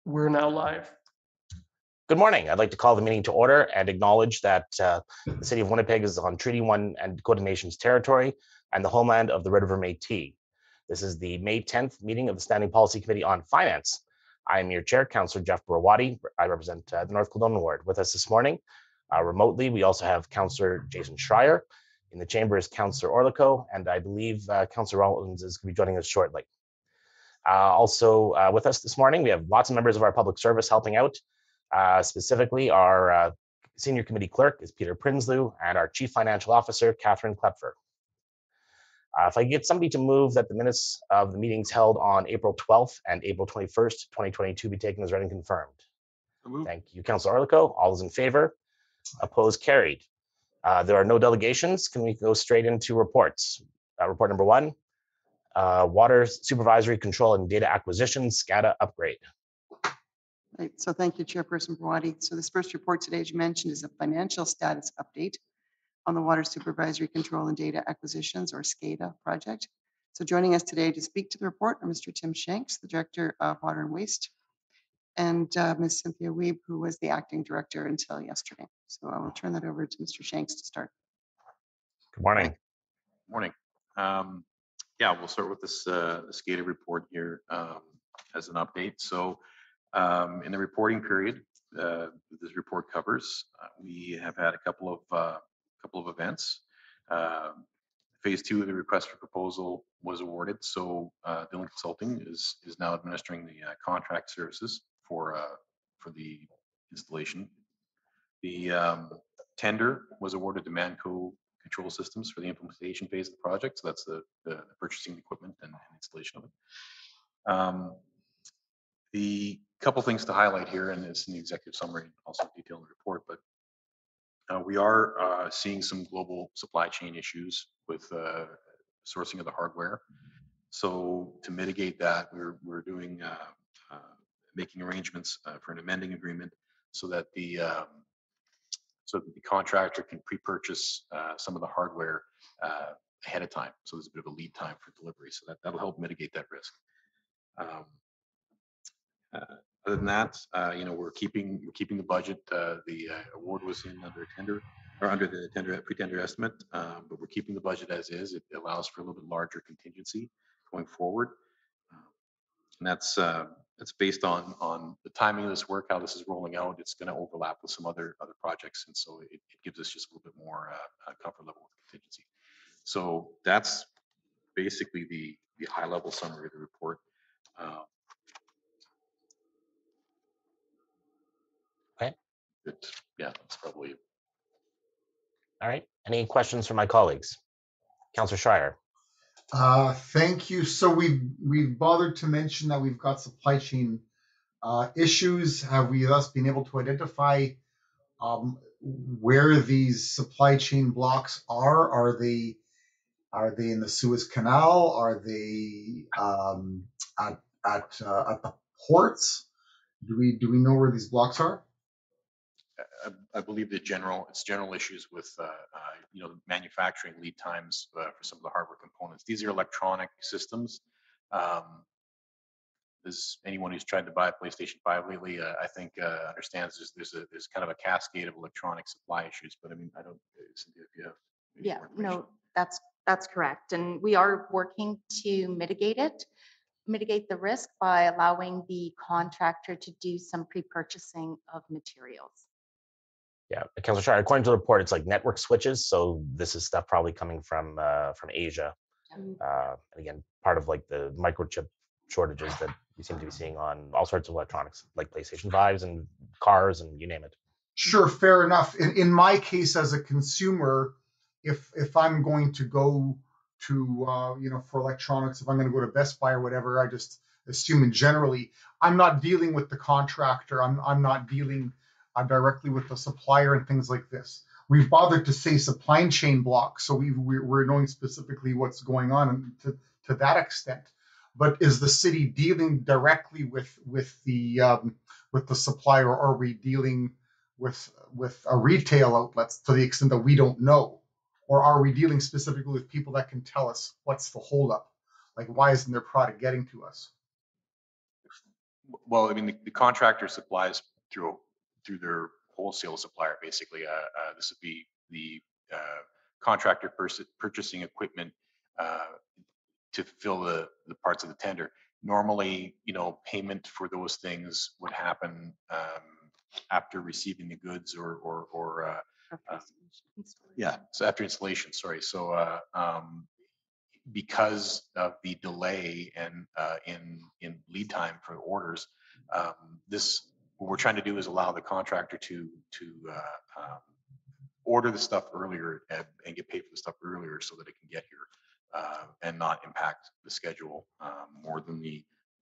We're now live. Good morning. I'd like to call the meeting to order and acknowledge that the City of Winnipeg is on Treaty 1 and Dakota Nations territory and the homeland of the Red River Métis. This is the May 10th meeting of the Standing Policy Committee on Finance. I am your chair, Councillor Jeff Burawadi. I represent the North Kildonan Ward. With us this morning, remotely, we also have Councillor Jason Schreier. In the chamber is Councillor Orlico, and I believe Councillor Rollins is going to be joining us shortly. Also with us this morning, we have lots of members of our public service helping out. Specifically, our senior committee clerk is Peter Prinsloo, and our chief financial officer, Catherine Klepfer. If I get somebody to move that the minutes of the meetings held on April 12th and April 21st, 2022 be taken as read and confirmed. Thank you, Councillor Orlico. All those in favor? Opposed? Carried. There are no delegations. Can we go straight into reports? Report number 1, Water Supervisory Control and Data Acquisition, SCADA upgrade. Right. So thank you, Chairperson Burawadi. So this first report today, as you mentioned, is a financial status update on the Water Supervisory Control and Data Acquisitions, or SCADA project. So joining us today to speak to the report are Mr. Tim Shanks, the Director of Water and Waste, and Ms. Cynthia Weeb, who was the Acting Director until yesterday. So I will turn that over to Mr. Shanks to start. Good morning. Good morning. Yeah, we'll start with this SCADA report here as an update. So in the reporting period this report covers, we have had a couple of events. Phase 2 of the request for proposal was awarded, so Dillon Consulting is now administering the contract services for the installation. The tender was awarded to Manco Control Systems for the implementation phase of the project, so that's the purchasing equipment and installation of it. The couple things to highlight here, and it's in the executive summary, also detailed in the report, but we are seeing some global supply chain issues with sourcing of the hardware. So to mitigate that, we're doing making arrangements for an amending agreement so that the contractor can pre-purchase some of the hardware ahead of time. So there's a bit of a lead time for delivery, so that'll help mitigate that risk. Other than that, we're keeping the budget. The award was in under a tender, or under the tender pre-tender estimate, but we're keeping the budget as is. It allows for a little bit larger contingency going forward, and that's based on the timing of this work, how this is rolling out. It's going to overlap with some other projects, and so it gives us just a little bit more comfort level with contingency. So that's basically the high level summary of the report. Okay. Yeah, that's probably it. All right. Any questions from my colleagues? Councillor Schreier. Thank you. So we've bothered to mention that we've got supply chain issues. Have we thus been able to identify where these supply chain blocks are? Are they in the Suez Canal? Are they at the ports? Do we know where these blocks are? I believe it's general issues with manufacturing lead times for some of the hardware components. These are electronic systems. As anyone who's tried to buy a PlayStation 5 lately, I think understands there's kind of a cascade of electronic supply issues. But I mean, I don't, Cynthia, if you have. Yeah, no, that's correct, and we are working to mitigate the risk by allowing the contractor to do some pre-purchasing of materials. Yeah, Councillor Schreier, according to the report, it's like network switches. So this is stuff probably coming from Asia. And again, part of like the microchip shortages that we seem to be seeing on all sorts of electronics, like PlayStation 5s and cars and you name it. Sure, fair enough. In my case, as a consumer, if I'm going to go to for electronics, if I'm going to go to Best Buy or whatever, I just assume in generally, I'm not dealing with the contractor. I'm not dealing directly with the supplier and things like this. We've bothered to say supply chain blocks, so we're knowing specifically what's going on to that extent. But is the city dealing directly with the supplier, or are we dealing with a retail outlets to the extent that we don't know, or are we dealing specifically with people that can tell us what's the holdup? Like, why isn't their product getting to us? Well, I mean, the contractor supplies through their wholesale supplier, basically. This would be the contractor purchasing equipment to fill the parts of the tender. Normally, payment for those things would happen after receiving the goods or yeah, so after installation, sorry. So because of the delay and in lead time for orders, what we're trying to do is allow the contractor to order the stuff earlier and get paid for the stuff earlier so that it can get here and not impact the schedule more than the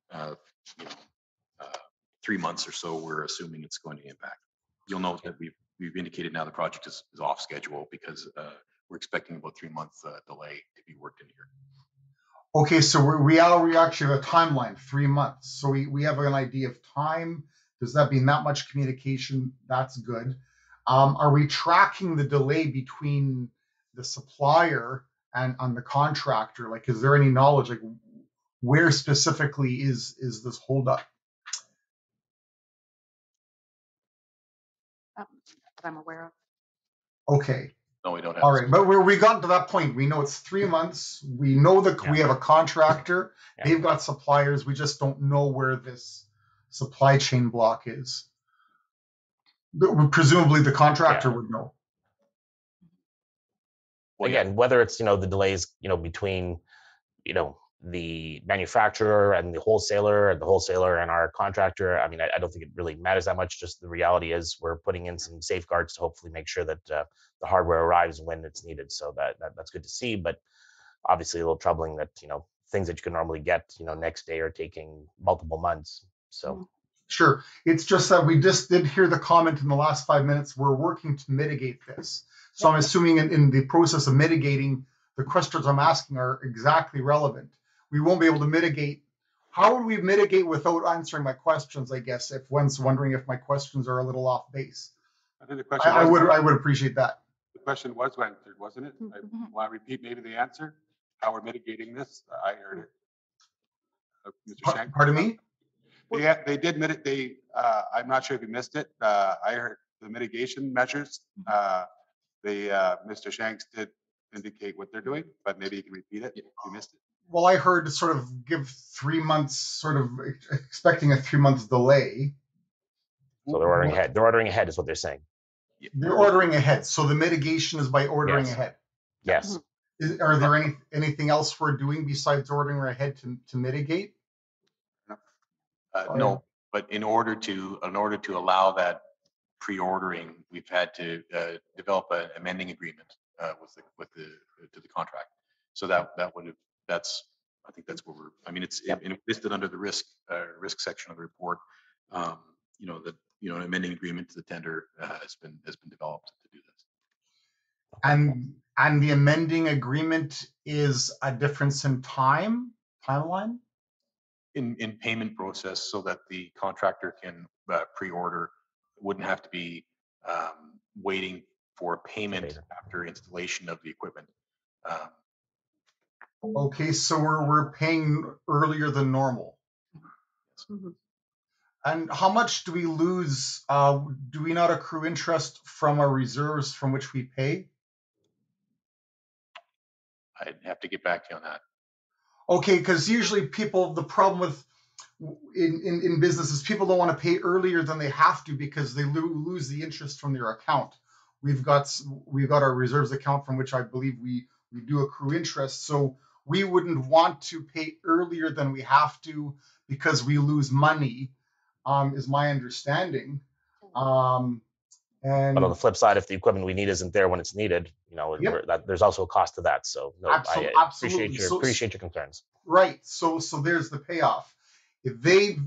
3 months or so we're assuming it's going to impact. You'll note that we've indicated now the project is off schedule because we're expecting about 3 month delay to be worked in here. Okay, so we actually have a timeline, 3 months. So we have an idea of time. Does that mean that much communication? That's good. Are we tracking the delay between the supplier and on the contractor? Like, is there any knowledge, like where specifically is this holdup? That I'm aware of. Okay. No, we don't have. All right, but we got to that point. We know it's 3 months. We know that we have a contractor. Yeah. They've got suppliers. We just don't know where this supply chain block is. Presumably the contractor would know. Well, again, whether it's, the delays, between, the manufacturer and the wholesaler and our contractor, I mean, I don't think it really matters that much. Just the reality is we're putting in some safeguards to hopefully make sure that the hardware arrives when it's needed. So that's good to see, but obviously a little troubling that, things that you can normally get, next day are taking multiple months. So. Sure. It's just that we just did hear the comment in the last 5 minutes. We're working to mitigate this. So I'm assuming in the process of mitigating, the questions I'm asking are exactly relevant. We won't be able to mitigate. How would we mitigate without answering my questions, I guess, if one's wondering if my questions are a little off base? I think the question I would appreciate that. The question was answered, wasn't it? I want to repeat maybe the answer. How we're mitigating this? I heard it. Mr. Shank. Pardon me? They did mitigate. I'm not sure if you missed it. I heard the mitigation measures. Mr. Shanks did indicate what they're doing, but maybe you can repeat it if you missed it. Well, I heard sort of give 3 months, sort of expecting a 3 month delay. So they're ordering ahead. They're ordering ahead is what they're saying. They're ordering ahead. So the mitigation is by ordering ahead. Yes. Are there anything else we're doing besides ordering ahead to mitigate? No, but in order to allow that pre-ordering, we've had to develop an amending agreement with the contract. So I think that's where I mean, it's listed under the risk section of the report. An amending agreement to the tender has been developed to do this. And the amending agreement is a difference in timeline? In payment process, so that the contractor can pre-order, wouldn't have to be waiting for payment after installation of the equipment. Okay, so we're paying earlier than normal. Mm-hmm. And how much do we lose? Do we not accrue interest from our reserves from which we pay? I'd have to get back to you on that. Okay, because usually the problem with in businesses, people don't want to pay earlier than they have to because they lose the interest from their account. We've got our reserves account from which I believe we do accrue interest. So we wouldn't want to pay earlier than we have to because we lose money, is my understanding. And But on the flip side, if the equipment we need isn't there when it's needed, there's also a cost to that. So no, I absolutely. appreciate your concerns. Right. So there's the payoff. If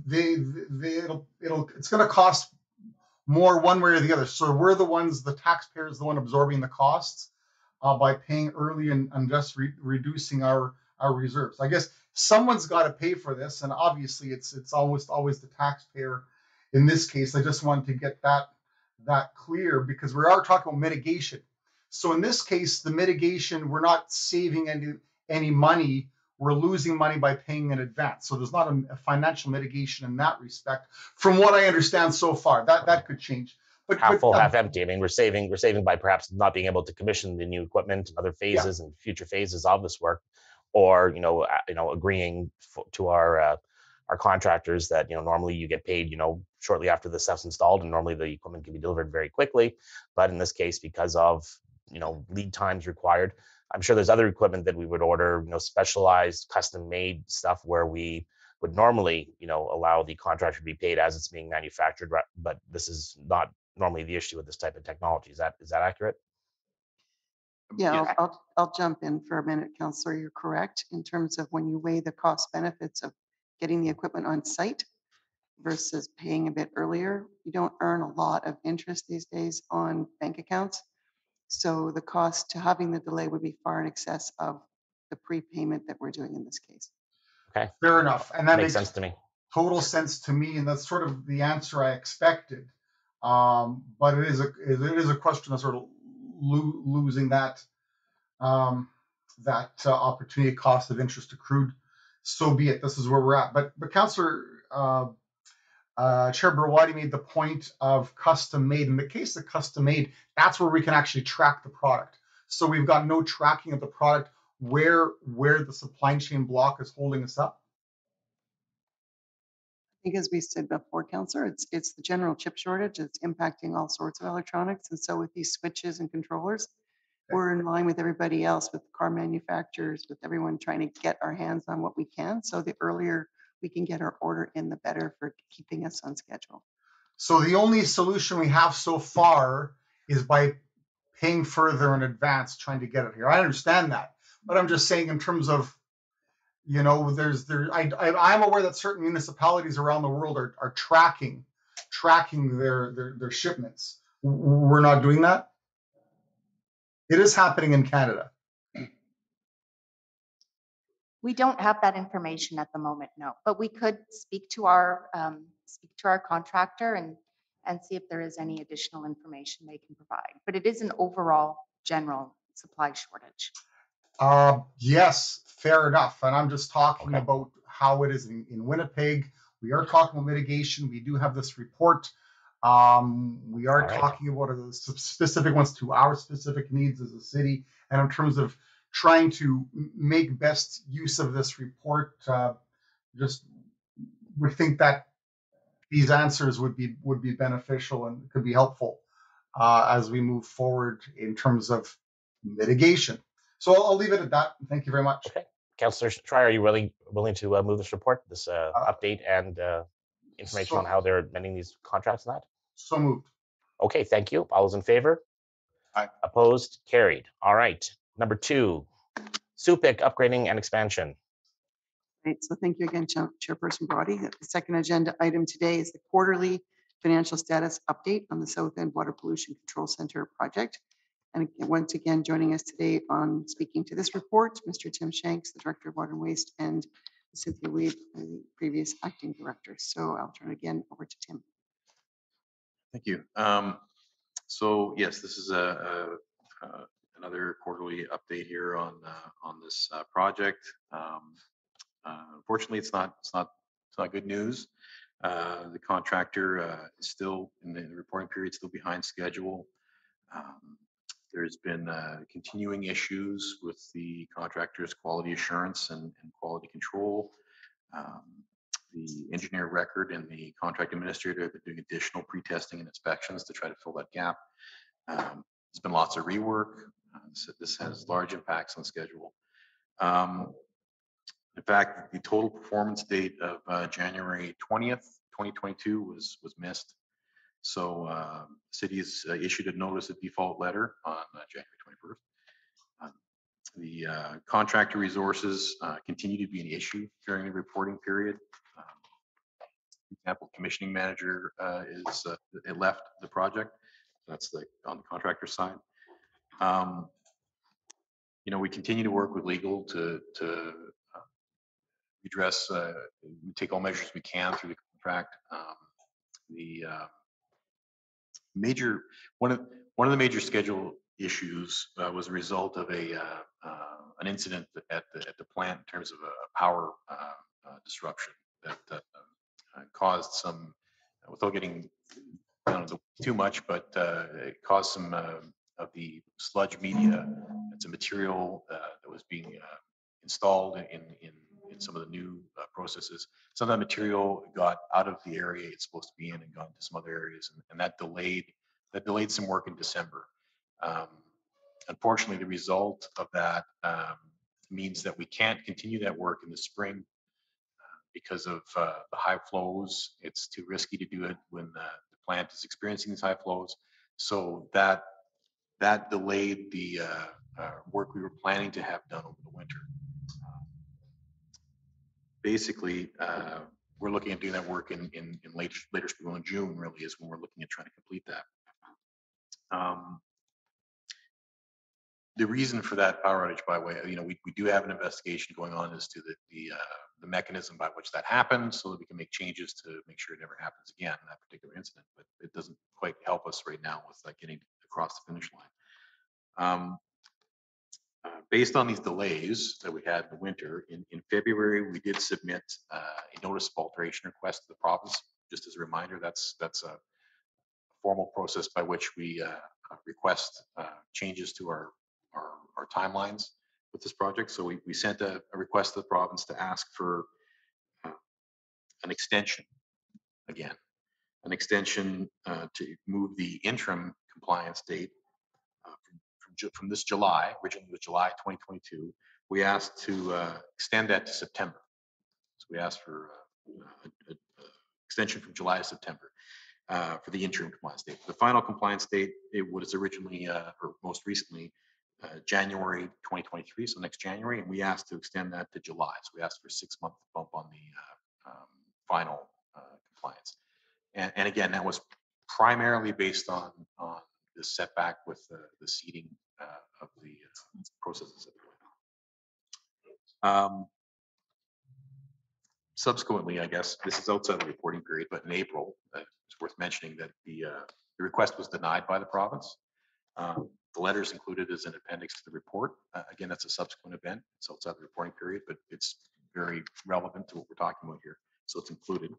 it's going to cost more one way or the other. So we're the taxpayers, the one absorbing the costs by paying early and just reducing our reserves. I guess someone's got to pay for this, and obviously it's almost always the taxpayer. In this case, I just wanted to get that clear because we are talking about mitigation. So in this case, the mitigation, we're not saving any money. we're losing money by paying in advance. So there's not a financial mitigation in that respect, from what I understand so far. That could change. But Half full, yeah, half empty. I mean, we're saving by perhaps not being able to commission the new equipment and other phases and future phases of this work, or agreeing to our contractors that normally you get paid shortly after the stuff's installed, and normally the equipment can be delivered very quickly. But in this case, because of lead times required, I'm sure there's other equipment that we would order, specialized, custom-made stuff where we would normally, allow the contractor to be paid as it's being manufactured. But this is not normally the issue with this type of technology. Is that accurate? Yeah, I'll jump in for a minute, Councillor. You're correct in terms of when you weigh the cost benefits of getting the equipment on site versus paying a bit earlier. You don't earn a lot of interest these days on bank accounts. So the cost to having the delay would be far in excess of the prepayment that we're doing in this case. Okay. fair enough. And that Makes sense to me. total sense to me, and that's sort of the answer I expected. But it is a question of sort of losing that opportunity cost of interest accrued. So be it. This is where we're at. But Councillor Chair Barwadi made the point of custom made. In the case of custom made, that's where we can actually track the product. So we've got no tracking of the product where the supply chain block is holding us up. I think as we said before, Councillor, it's the general chip shortage. It's impacting all sorts of electronics. And so with these switches and controllers, we're in line with everybody else, with car manufacturers, with everyone trying to get our hands on what we can. So the earlier we can get our order in, the better for keeping us on schedule. So the only solution we have so far is by paying further in advance, trying to get it here. I understand that, but I'm just saying in terms of, I'm aware that certain municipalities around the world are tracking their shipments. We're not doing that. It is happening in Canada. We don't have that information at the moment, no, but we could speak to our contractor and see if there is any additional information they can provide. But it is an overall general supply shortage. Yes, fair enough. And I'm just talking about how it is in Winnipeg. We are talking about mitigation. We do have this report. We are talking about the specific ones to our specific needs as a city. And in terms of trying to make best use of this report, just would think that these answers would be beneficial and could be helpful as we move forward in terms of mitigation. So I'll leave it at that. Thank you very much. Okay. Councillor Schreier, are you really willing to move this report, this update and information on how they're amending these contracts and that? So moved. Okay, thank you. All those in favor? Aye. Opposed? Carried. All right. Number 2, SUPIC upgrading and expansion. Right, so thank you again, Chairperson Brody. The second agenda item today is the quarterly financial status update on the South End Water Pollution Control Center project. And once again, joining us today on speaking to this report, Mr. Tim Shanks, the Director of Water and Waste, and Cynthia Weed, the previous acting director. So I'll turn again over to Tim. Thank you. So yes, this is another quarterly update here on this project. Unfortunately, it's not good news. The contractor is still in the reporting period, still behind schedule. There's been continuing issues with the contractor's quality assurance and quality control. The engineer record and the contract administrator have been doing additional pre-testing and inspections to try to fill that gap. There's been lots of rework. So this has large impacts on schedule. In fact, the total performance date of January 20th, 2022 was missed. So the city has issued a notice of default letter on January 21st. The contractor resources continue to be an issue during the reporting period. For example, commissioning manager it left the project. That's on the contractor side. We continue to work with legal to address, take all measures we can through the contract. One of the major schedule issues was a result of an incident at the plant in terms of a power disruption that caused some, without getting too much, but it caused some of the sludge media. It's a material that was being installed in some of the new processes. Some of that material got out of the area it's supposed to be in and got into some other areas, and that delayed some work in December. Unfortunately, the result of that means that we can't continue that work in the spring because of the high flows. It's too risky to do it when the plant is experiencing these high flows. So that delayed the work we were planning to have done over the winter. Basically, we're looking at doing that work in later spring, in June really is when we're looking at trying to complete that. The reason for that power outage, by the way, we do have an investigation going on as to the mechanism by which that happened, so that we can make changes to make sure it never happens again, that particular incident. But it doesn't quite help us right now with getting across the finish line. Based on these delays that we had in the winter, in February, we did submit a notice of alteration request to the province. Just as a reminder, that's a formal process by which we request changes to our timelines with this project. So we sent a request to the province to ask for an extension again, to move the interim compliance date from this July, originally was July 2022. We asked to extend that to September. So we asked for an extension from July to September for the interim compliance date. The final compliance date, it was originally, or most recently, January 2023, so next January, and we asked to extend that to July. So we asked for a 6-month bump on the final compliance. And again, that was primarily based on the setback with the seeding of the processes. Subsequently, I guess this is outside the reporting period, but in April, it's worth mentioning that the request was denied by the province. The letter is included as an appendix to the report. Again, that's a subsequent event. It's outside the reporting period, but it's very relevant to what we're talking about here, so it's included.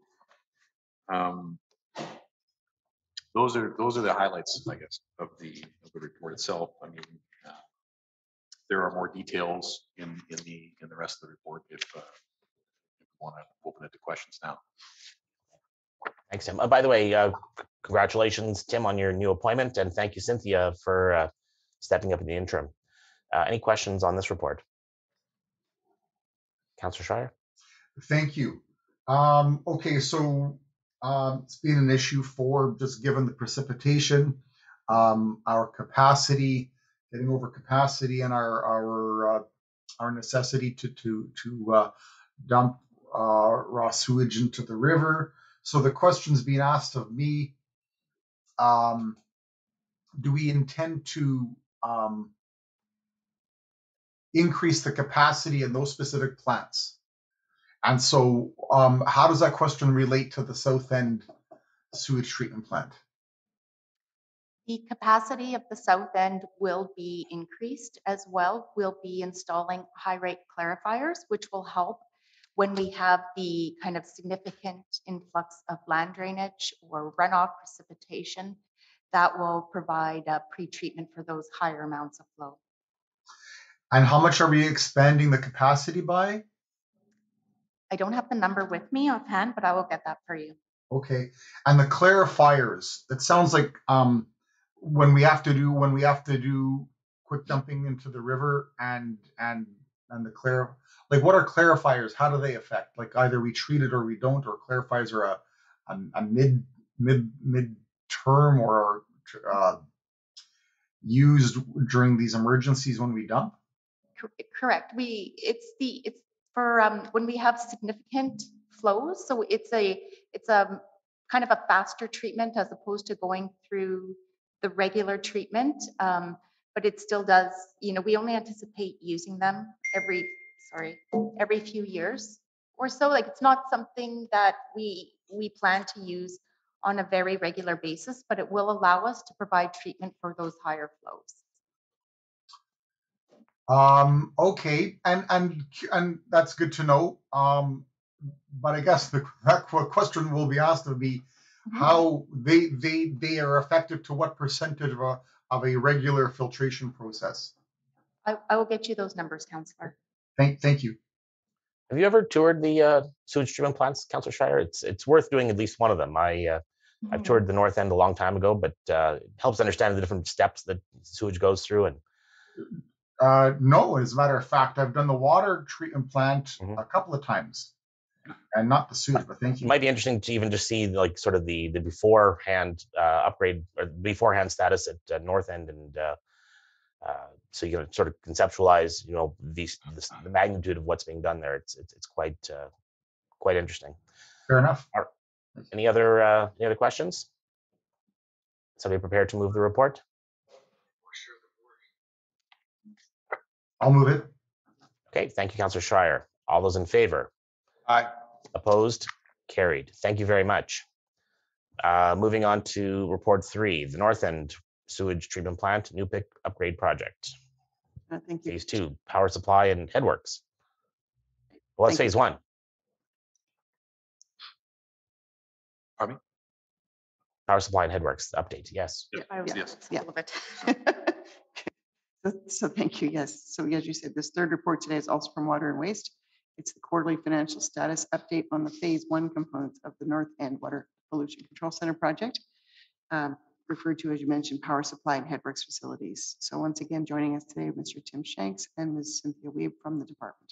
Those are the highlights, I guess, of the report itself. I mean, there are more details in the rest of the report if you want to open it to questions now. Thanks, Tim. By the way, congratulations, Tim, on your new appointment, and thank you, Cynthia, for stepping up in the interim. Any questions on this report? Councillor Schreier? Thank you. Okay, so it's been an issue for just given the precipitation, our capacity, getting over capacity, and our necessity to dump raw sewage into the river. So the question's being asked of me, do we intend to increase the capacity in those specific plants? And so how does that question relate to the South End sewage treatment plant? The capacity of the South End will be increased as well. We'll be installing high rate clarifiers, which will help when we have the kind of significant influx of land drainage or runoff precipitation. That will provide a pre-treatment for those higher amounts of flow. And how much are we expanding the capacity by? I don't have the number with me offhand, but I will get that for you. Okay. And the clarifiers, it sounds like when we have to do quick dumping into the river and the like, what are clarifiers? How do they affect? Like, either we treat it or we don't, or clarifiers are a mid term or used during these emergencies when we dump? Correct. It's for when we have significant flows. So it's a kind of a faster treatment as opposed to going through the regular treatment. But it still does, we only anticipate using them every few years or so. Like, it's not something that we plan to use on a very regular basis, but it will allow us to provide treatment for those higher flows. Okay, and that's good to know. But I guess that question will be asked of me, how they are effective to what percentage of a regular filtration process? I will get you those numbers, Councillor. Thank you. Have you ever toured the sewage treatment plants, Councillor Schreier? It's worth doing at least one of them. I've toured the north end a long time ago, but it helps understand the different steps that sewage goes through. And No, as a matter of fact, I've done the water treatment plant a couple of times, and not the sewage. But thank it you. might be interesting to even just see like sort of the beforehand upgrade or beforehand status at north end, and so you can sort of conceptualize, you know, the magnitude of what's being done there. It's quite interesting. Fair enough. Any other questions? Somebody prepared to move the report? I'll move it. Okay, thank you, Councillor Schreier. All those in favor? Aye. Opposed? Carried. Thank you very much. Moving on to report 3, the North End Sewage Treatment Plant, Newpick Upgrade Project. Thank you. Phase 2, power supply and headworks. Well, that's Thank you. phase 1. Pardon me? Power supply and headworks update, yes. I was Yes. Yeah. all of it. So thank you. Yes. So as you said, this third report today is also from Water and Waste. It's the quarterly financial status update on the phase 1 components of the North End Water Pollution Control Center project, referred to, as you mentioned, power supply and headworks facilities. So once again, joining us today, Mr. Tim Shanks and Ms. Cynthia Weeb from the department.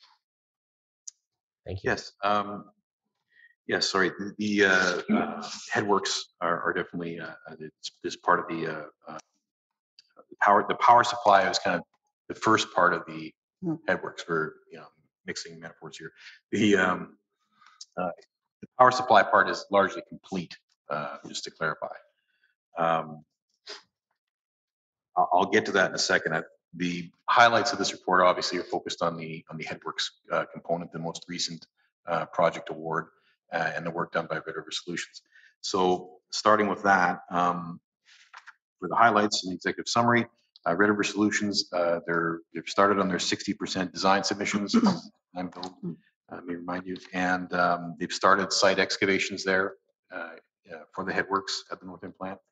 Thank you. Yes. Yes, sorry. The headworks are definitely this part of the power. The power supply was kind of the first part of the headworks. We're mixing metaphors here. The power supply part is largely complete. Just to clarify, I'll get to that in a second. The highlights of this report obviously are focused on the headworks component, the most recent project award, and the work done by Red River Solutions. So starting with that, for the highlights and the executive summary, Red River Solutions, they've started on their 60% design submissions. Let me remind you, and they've started site excavations there for the headworks at the North End plant.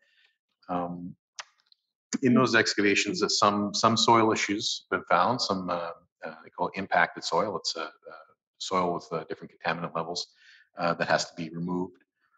In those excavations, some soil issues have been found. Some they call it impacted soil. It's soil with different contaminant levels that has to be removed.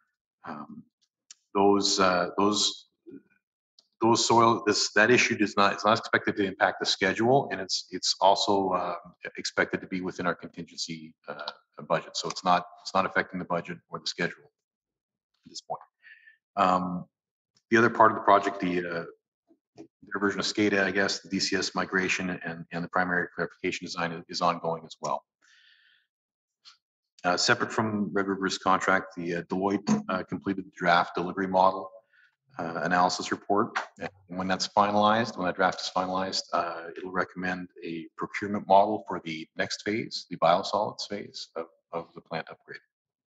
Those soil, that issue is not expected to impact the schedule, and it's also expected to be within our contingency budget. So it's not affecting the budget or the schedule at this point. The other part of the project, their version of SCADA, I guess, the DCS migration and the primary clarification design is ongoing as well. Separate from Red River's contract, the Deloitte completed the draft delivery model analysis report. And when that's finalized, when that draft is finalized, it'll recommend a procurement model for the next phase, the biosolids phase of the plant upgrade.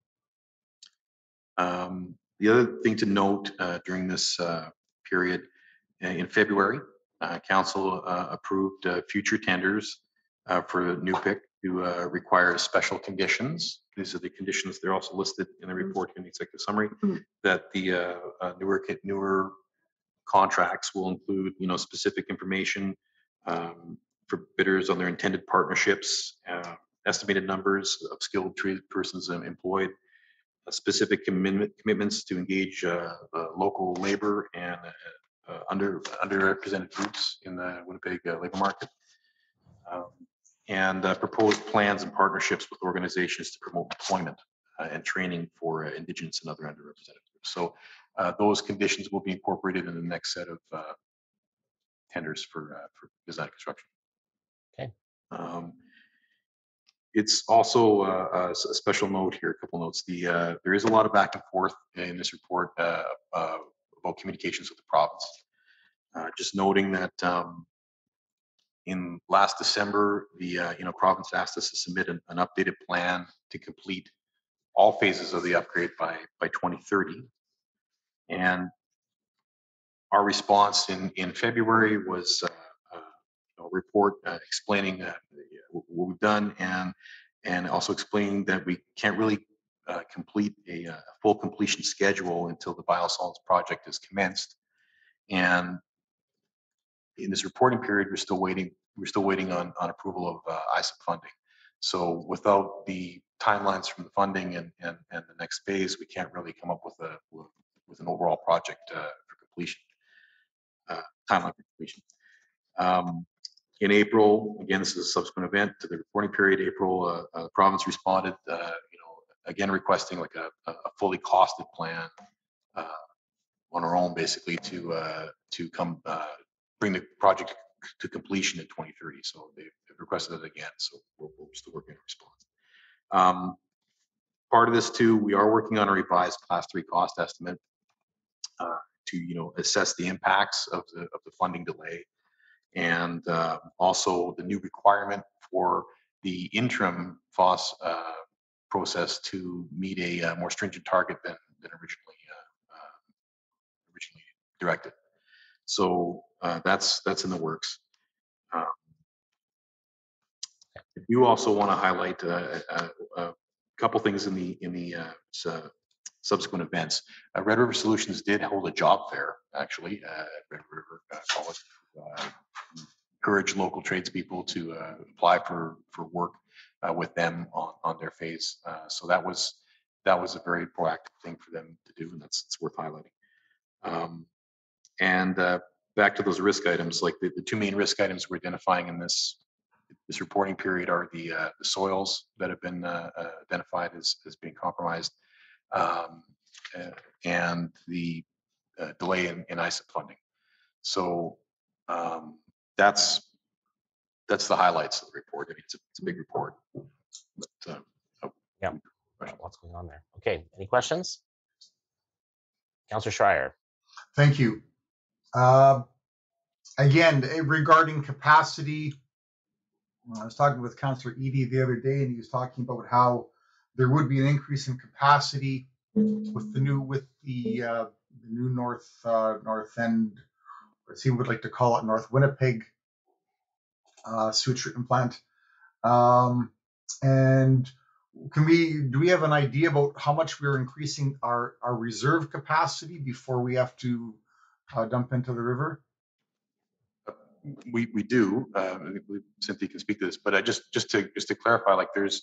The other thing to note during this period, in February, Council approved future tenders for Newpick to require special conditions. These are the conditions. They're also listed in the report in the executive summary, that the newer contracts will include, specific information for bidders on their intended partnerships, estimated numbers of skilled trade persons employed, specific commitments to engage local labor and underrepresented groups in the Winnipeg labor market, and proposed plans and partnerships with organizations to promote employment and training for Indigenous and other underrepresented groups. So those conditions will be incorporated in the next set of tenders for design and construction. Okay. It's also a special note here, a couple notes. There is a lot of back and forth in this report about communications with the province. Just noting that in last December, the province asked us to submit an updated plan to complete all phases of the upgrade by 2030, and our response in February was report explaining what we've done and also explaining that we can't really complete a full completion schedule until the biosolids project is commenced. And in this reporting period, we're still waiting on approval of ISIP funding. So without the timelines from the funding and the next phase, we can't really come up with an overall project for completion, timeline for completion. In April, again, this is a subsequent event to the reporting period. April, the province responded, again requesting like a fully costed plan on our own, basically to come bring the project to completion in 2030. So they've requested it again. So we're still working on response. Part of this too, we are working on a revised Class 3 cost estimate to assess the impacts of the funding delay, and also the new requirement for the interim FOSS process to meet a more stringent target than originally directed. So that's in the works. You also want to highlight a couple things in the subsequent events. Red River Solutions did hold a job fair actually at Red River College. Encourage local tradespeople to apply for work with them on their phase. So that was a very proactive thing for them to do, and it's worth highlighting. And back to those risk items, like the two main risk items we're identifying in this reporting period are the soils that have been identified as being compromised, and the delay in ISIP funding. So that's the highlights of the report. I mean, it's a big report. But, yeah, what's going on there? Okay, any questions? Councillor Schreier. Thank you. Again, regarding capacity, I was talking with Councillor Eady the other day, and he was talking about how there would be an increase in capacity with the new north end, or as he would like to call it, North Winnipeg sewage treatment plant. And do we have an idea about how much we're increasing our reserve capacity before we have to dump into the river? We do. Cynthia can speak to this, but just to clarify, like there's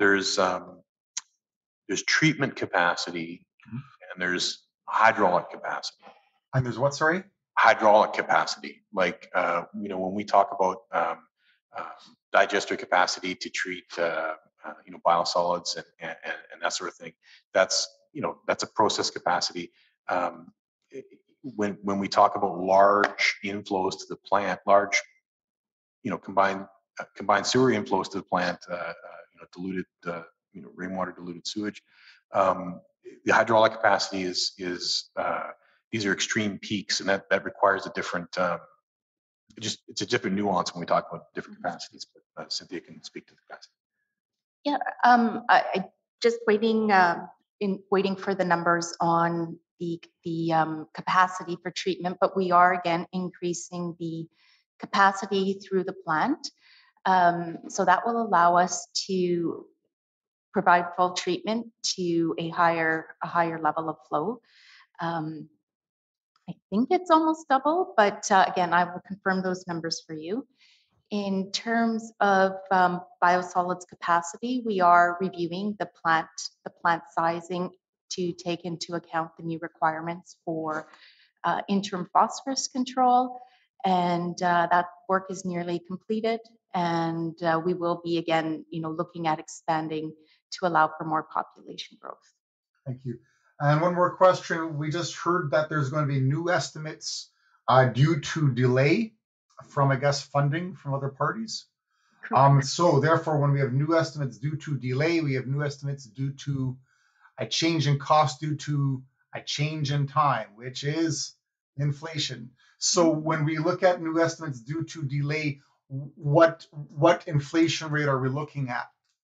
treatment capacity and there's hydraulic capacity. And there's what? Sorry. Hydraulic capacity, like when we talk about digester capacity to treat biosolids and that sort of thing, that's a process capacity. When we talk about large inflows to the plant, large combined sewer inflows to the plant, diluted rainwater diluted sewage, the hydraulic capacity is these are extreme peaks, and that requires a different it's a different nuance when we talk about different capacities. But Cynthia can speak to the capacity. Yeah, I just waiting for the numbers on the capacity for treatment, but we are again increasing the capacity through the plant, so that will allow us to provide full treatment to a higher level of flow. I think it's almost double, but again, I will confirm those numbers for you. In terms of biosolids capacity, we are reviewing the plant sizing to take into account the new requirements for interim phosphorus control, and that work is nearly completed. And we will be again, looking at expanding to allow for more population growth. Thank you. And one more question. We just heard that there's going to be new estimates due to delay from, I guess, funding from other parties. So therefore, when we have new estimates due to delay, we have new estimates due to a change in cost due to a change in time, which is inflation. So when we look at new estimates due to delay, what inflation rate are we looking at?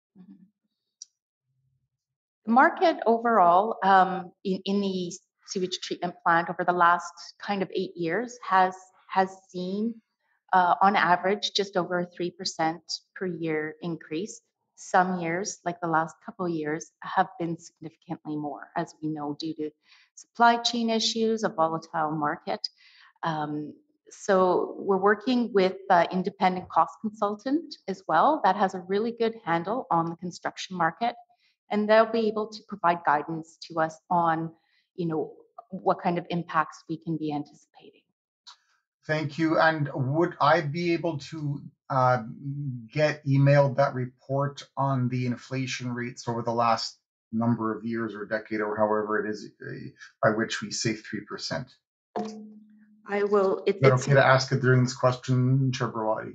The market overall in the sewage treatment plant over the last kind of 8 years has seen on average, just over a 3% per year increase. Some years, like the last couple of years, have been significantly more, as we know, due to supply chain issues, a volatile market. So we're working with an independent cost consultant as well that has a really good handle on the construction market, and they'll be able to provide guidance to us on, what kind of impacts we can be anticipating. Thank you. And would I be able to get emailed that report on the inflation rates over the last number of years or decade or however it is by which we say 3%? I will. Is that okay to ask it during this question, Chair Browadi?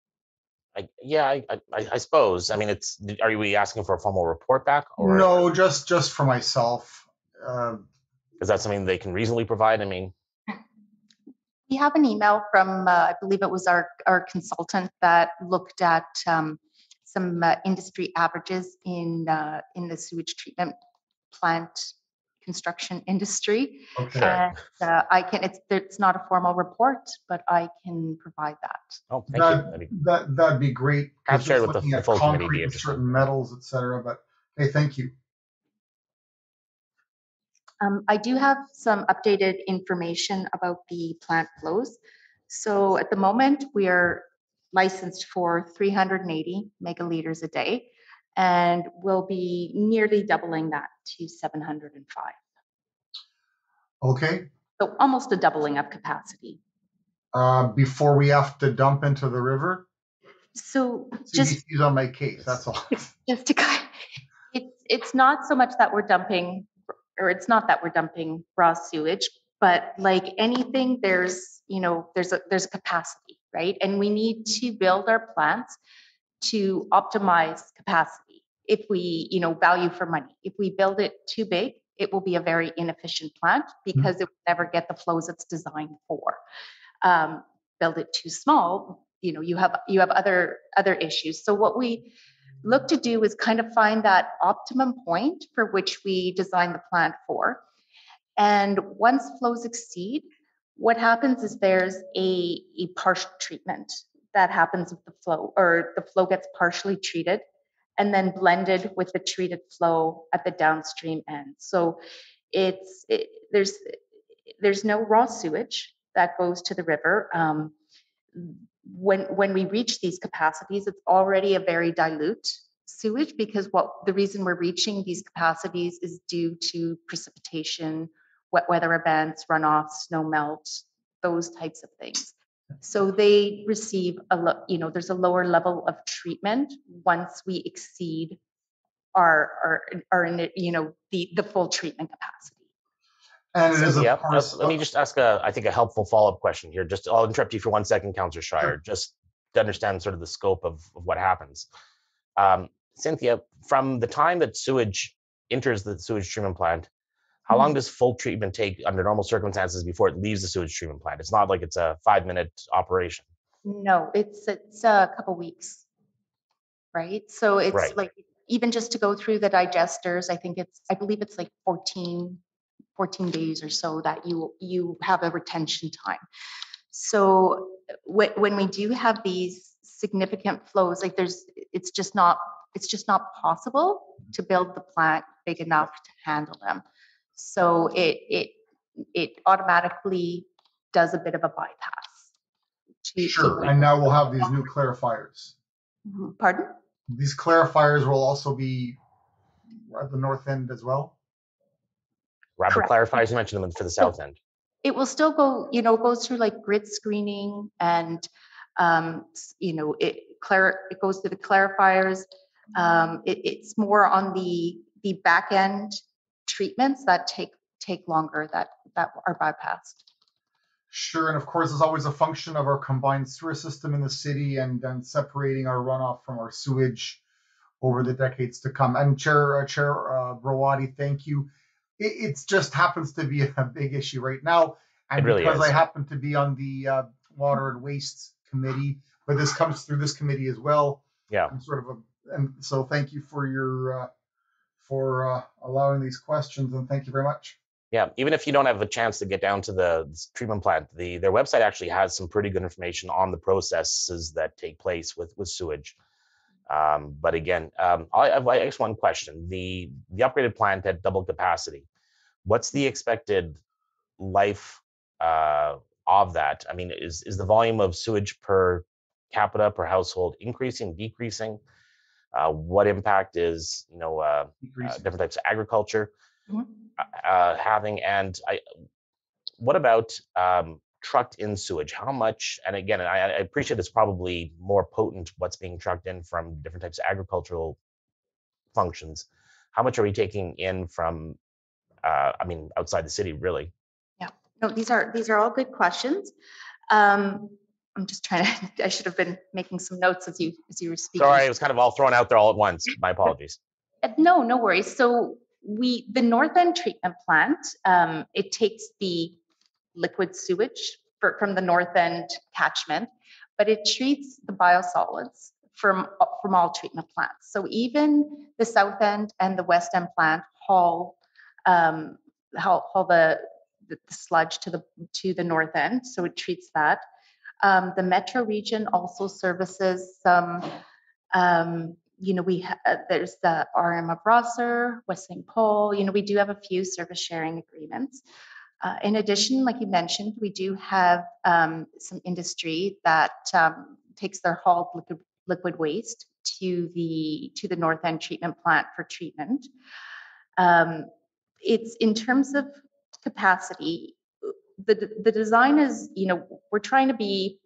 I suppose. I mean, are we asking for a formal report back? Or no, just for myself. Is that something they can reasonably provide? I mean, we have an email from, I believe it was our consultant that looked at some industry averages in the sewage treatment plant construction industry. Okay. And it's not a formal report, but I can provide that. Oh, thank you. That'd be great. I've shared with looking the at full committee. concrete and certain metals, etc. But hey, thank you. I do have some updated information about the plant flows. So at the moment, we are licensed for 380 megaliters a day, and we'll be nearly doubling that to 705. Okay. So almost a doubling of capacity. Before we have to dump into the river? So CBC's on my case, that's all. Just to it's not so much that we're dumping, or it's not that we're dumping raw sewage, but like anything, there's a capacity, right? And we need to build our plants to optimize capacity. If we, value for money, if we build it too big, it will be a very inefficient plant because it will never get the flows it's designed for. Build it too small, you have other issues. So what we look to do is kind of find that optimum point for which we design the plant for. And once flows exceed, what happens is there's a partial treatment that happens with the flow, or the flow gets partially treated and then blended with the treated flow at the downstream end. So there's no raw sewage that goes to the river. When we reach these capacities, it's already a very dilute sewage, because the reason we're reaching these capacities is due to precipitation, wet weather events, runoff, snow melt, those types of things. So they receive there's a lower level of treatment once we exceed our the full treatment capacity. And it is, of course, let me just ask I think a helpful follow-up question here. I'll interrupt you for 1 second, Councillor Schreier, sure, just to understand sort of the scope of what happens. Cynthia, from the time that sewage enters the sewage treatment plant, how long does full treatment take under normal circumstances before it leaves the sewage treatment plant? It's not like it's a 5-minute operation. No, it's a couple weeks, right? So it's like, even just to go through the digesters, I believe it's like 14 days or so that you have a retention time. So when we do have these significant flows, like it's just not possible to build the plant big enough to handle them. So it automatically does a bit of a bypass. Sure, and now we'll have these new clarifiers. Pardon? These clarifiers will also be at the north end as well? Rapid clarifiers, you mentioned them for the south end. It will still go, it goes through like grid screening, and it goes through the clarifiers. It's more on the back end treatments that take longer, that are bypassed. Sure, and of course, it's always a function of our combined sewer system in the city and separating our runoff from our sewage over the decades to come. And Chair Browadi, thank you. It just happens to be a big issue right now, and really because I happen to be on the Water and Waste Committee, but this comes through this committee as well. Yeah. And so thank you for your for allowing these questions, and thank you very much. Yeah, even if you don't have a chance to get down to the treatment plant, their website actually has some pretty good information on the processes that take place with sewage. But again, I have just one question. The upgraded plant at double capacity, what's the expected life of that? I mean, is the volume of sewage per capita per household increasing, decreasing? What impact is Decreasing. different types of agriculture Mhm. having? And what about trucked in sewage? How much? And again, I appreciate it's probably more potent what's being trucked in from different types of agricultural functions. How much are we taking in from? I mean, outside the city, really. Yeah, no, these are all good questions. I'm just trying to, I should have been making some notes as you were speaking. Sorry, it was kind of all thrown out there all at once. My apologies. No, no worries. So the North End treatment plant, it takes the liquid sewage from the North End catchment, but it treats the biosolids from all treatment plants. So even the South End and the West End plant haul the sludge to the North End. So it treats that. The metro region also services some, there's the RM of Rosser, West St. Paul, we do have a few service sharing agreements. In addition, like you mentioned, we do have some industry that takes their hauled liquid waste to the North End treatment plant for treatment. It's in terms of capacity, the design is, we're trying to be,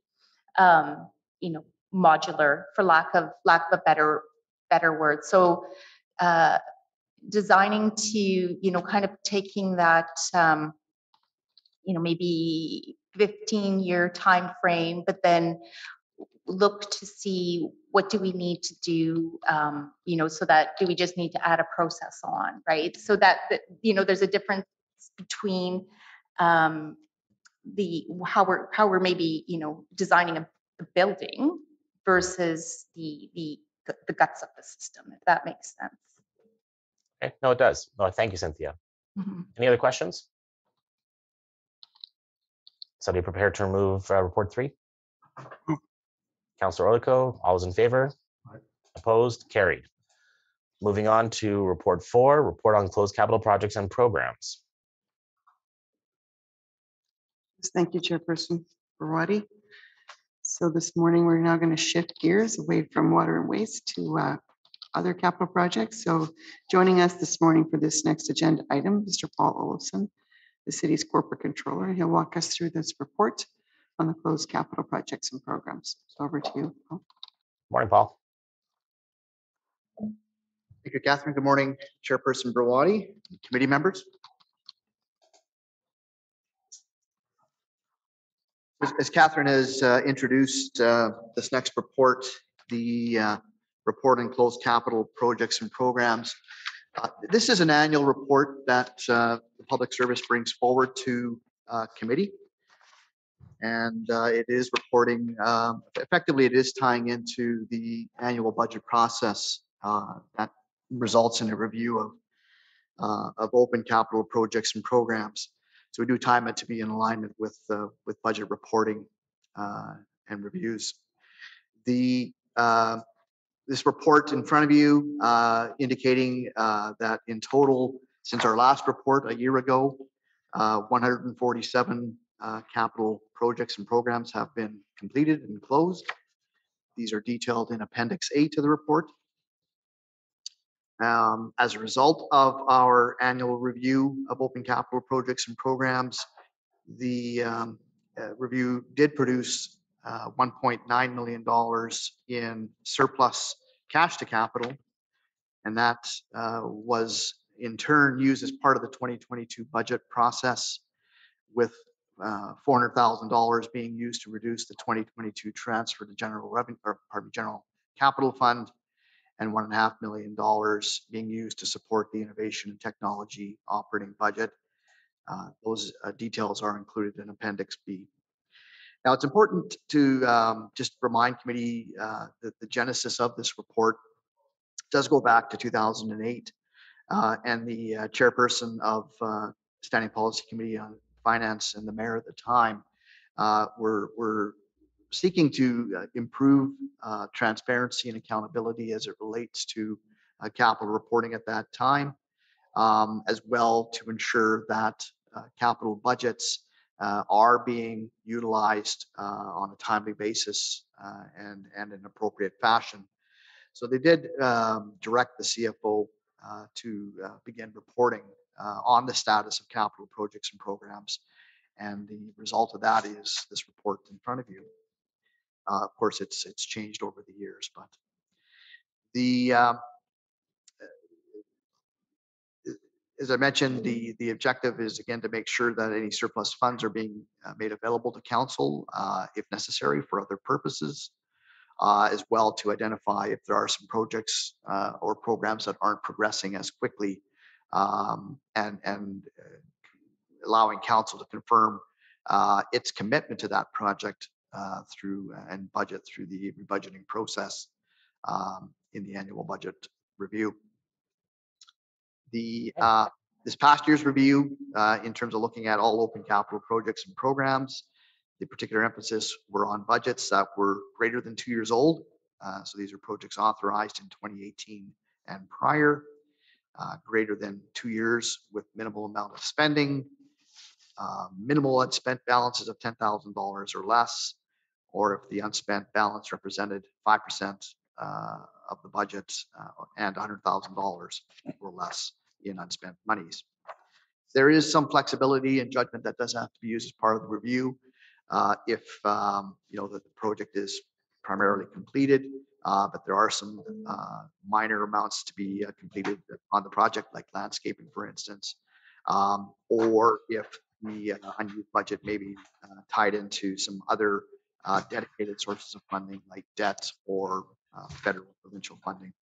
modular, for lack of a better word. So designing to, kind of taking that, maybe 15-year time frame, but then look to see what do we need to do, so that do we just need to add a process on, right? So that there's a difference between how we're maybe designing a building versus the guts of the system, if that makes sense. Okay. No, it does. No, thank you, Cynthia. Mm-hmm. Any other questions? Somebody prepared to remove report 3? Councillor Orlico, all those in favor? Aye. Opposed? Carried. Moving on to report 4, report on closed capital projects and programs. Thank you, Chairperson Barwadi. So this morning, we're now going to shift gears away from water and waste to other capital projects. So joining us this morning for this next agenda item, Mr. Paul Olofson, the city's corporate controller. He'll walk us through this report on the closed capital projects and programs. So over to you, Paul. Morning, Paul. Thank you, Catherine. Good morning, Chairperson Barwadi, committee members. As Catherine has introduced this next report, the report on closed capital projects and programs. This is an annual report that the Public Service brings forward to committee. And it is reporting, effectively it is tying into the annual budget process that results in a review of open capital projects and programs. So we do time it to be in alignment with budget reporting and reviews. This report in front of you indicating that in total, since our last report a year ago, 147 capital projects and programs have been completed and closed. These are detailed in Appendix A to the report. As a result of our annual review of open capital projects and programs, the review did produce $1.9 million in surplus cash to capital, and that was in turn used as part of the 2022 budget process, with $400,000 being used to reduce the 2022 transfer to general capital fund, and $1.5 million being used to support the innovation and technology operating budget. Those details are included in Appendix B. Now, it's important to just remind committee that the genesis of this report does go back to 2008, and the chairperson of Standing Policy Committee on Finance and the mayor at the time, were seeking to improve transparency and accountability as it relates to capital reporting at that time, as well to ensure that capital budgets are being utilized on a timely basis and in an appropriate fashion. So they did direct the CFO to begin reporting on the status of capital projects and programs. And the result of that is this report in front of you. Of course, it's changed over the years, but the as I mentioned, the objective is again to make sure that any surplus funds are being made available to council if necessary for other purposes, as well to identify if there are some projects or programs that aren't progressing as quickly, and allowing council to confirm its commitment to that project through and budget through the budgeting process in the annual budget review. The this past year's review, in terms of looking at all open capital projects and programs, the particular emphasis were on budgets that were greater than 2 years old. So these are projects authorized in 2018 and prior, greater than 2 years with minimal amount of spending, minimal unspent balances of $10,000 or less, or if the unspent balance represented 5% of the budget and $100,000 or less in unspent monies. There is some flexibility and judgment that does have to be used as part of the review. If you know that the project is primarily completed, but there are some minor amounts to be completed on the project, like landscaping, for instance, or if the unused budget may be tied into some other dedicated sources of funding, like debt or federal provincial funding.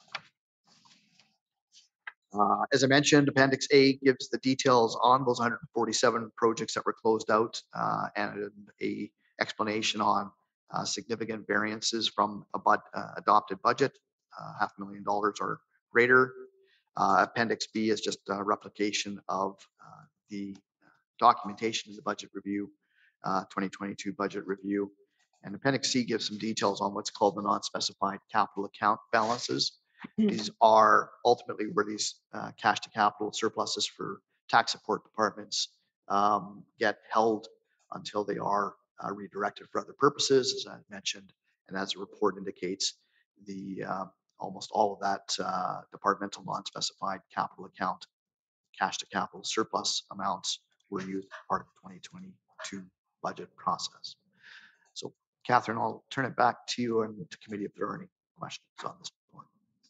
As I mentioned, Appendix A gives the details on those 147 projects that were closed out and a explanation on significant variances from adopted budget, $500,000 or greater. Appendix B is just a replication of the documentation in the budget review, 2022 budget review. And Appendix C gives some details on what's called the non-specified capital account balances. These are ultimately where these cash to capital surpluses for tax support departments get held until they are redirected for other purposes, as I mentioned. And as the report indicates, the almost all of that departmental non-specified capital account cash to capital surplus amounts were used as part of the 2022 budget process. So, Catherine, I'll turn it back to you and to committee if there are any questions on this point.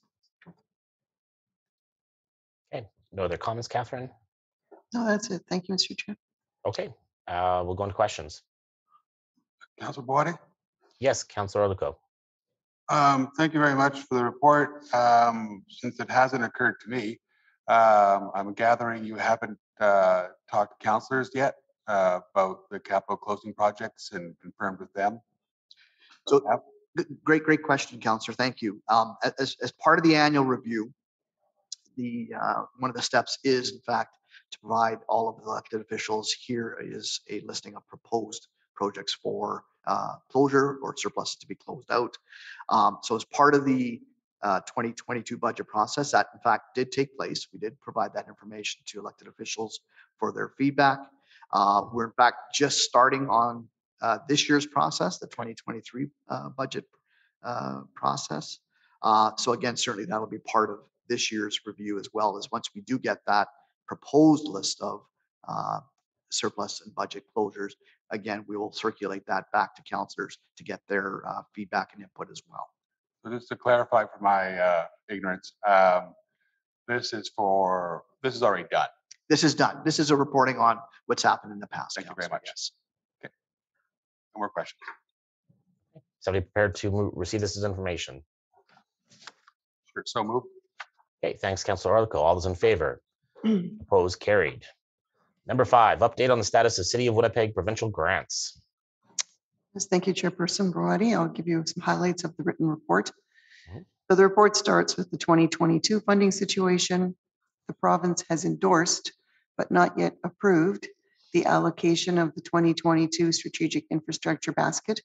Okay, no other comments, Catherine? No, that's it. Thank you, Mr. Chair. Okay, we'll go into questions. Councilor Boade? Yes, Councilor Orlico. Thank you very much for the report. Since it hasn't occurred to me, I'm gathering you haven't talked to councillors yet about the capital closing projects and confirmed with them. So, great question, Councillor. Thank you. As part of the annual review, the one of the steps is, in fact, to provide all of the elected officials. Here is a listing of proposed projects for closure or surpluses to be closed out. So as part of the 2022 budget process, that in fact did take place. We did provide that information to elected officials for their feedback. We're in fact just starting on this year's process, the 2023 budget process. So again, certainly that'll be part of this year's review, as well as once we do get that proposed list of surplus and budget closures, again, we will circulate that back to councillors to get their feedback and input as well. So just to clarify for my ignorance, this is already done. This is done. This is a reporting on what's happened in the past. Thank you very much. Yes. Okay. No more questions. Somebody prepared to receive this as information? Sure. So moved. Okay, thanks, Councilor Orlico. All those in favor? Opposed? Carried. Number 5, update on the status of City of Winnipeg provincial grants. Yes, thank you, Chairperson Brody. I'll give you some highlights of the written report. Mhm. So the report starts with the 2022 funding situation. The province has endorsed but not yet approved the allocation of the 2022 strategic infrastructure basket.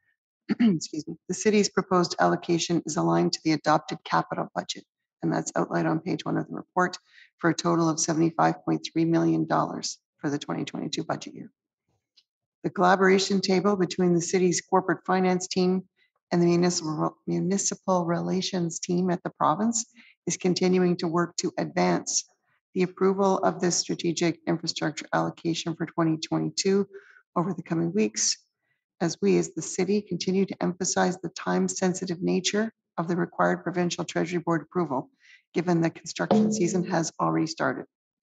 Excuse me. The city's proposed allocation is aligned to the adopted capital budget, and that's outlined on page 1 of the report, for a total of $75.3 million for the 2022 budget year. The collaboration table between the city's corporate finance team and the municipal relations team at the province is continuing to work to advance the approval of this strategic infrastructure allocation for 2022 over the coming weeks, as we as the city continue to emphasize the time-sensitive nature of the required provincial treasury board approval, given the construction season has already started.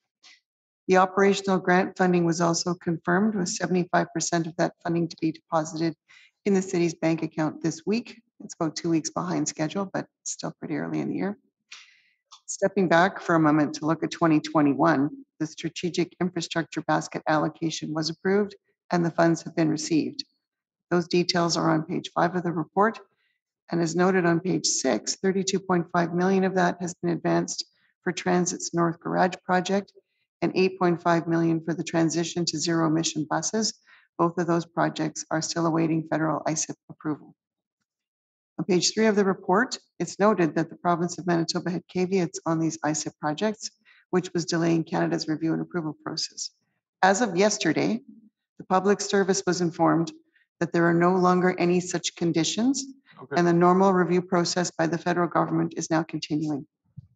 The operational grant funding was also confirmed, with 75% of that funding to be deposited in the city's bank account this week. It's about 2 weeks behind schedule, but still pretty early in the year. Stepping back for a moment to look at 2021, the strategic infrastructure basket allocation was approved and the funds have been received. Those details are on page 5 of the report. And as noted on page 6, 32.5 million of that has been advanced for Transit's North Garage project and 8.5 million for the transition to zero emission buses. Both of those projects are still awaiting federal ISIP approval. On page 3 of the report, it's noted that the province of Manitoba had caveats on these ISIP projects, which was delaying Canada's review and approval process. As of yesterday, the public service was informed that there are no longer any such conditions, and the normal review process by the federal government is now continuing.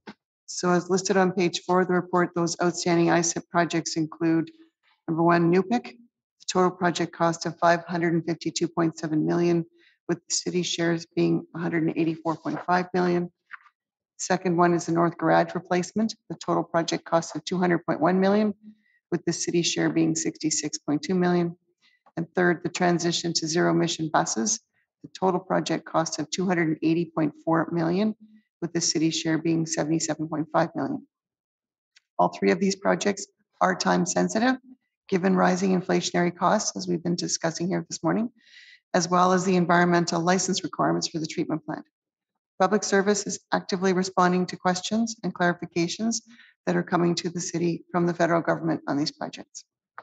So as listed on page 4 of the report, those outstanding ISIP projects include number 1, Nupik, the total project cost of 552.7 million, with the city shares being 184.5 million. Second one is the North Garage replacement, the total project cost of 200.1 million, with the city share being 66.2 million. And third, the transition to zero emission buses, the total project cost of 280.4 million, with the city share being 77.5 million. All 3 of these projects are time sensitive, given rising inflationary costs, as we've been discussing here this morning, as well as the environmental license requirements for the treatment plant. Public service is actively responding to questions and clarifications that are coming to the city from the federal government on these projects.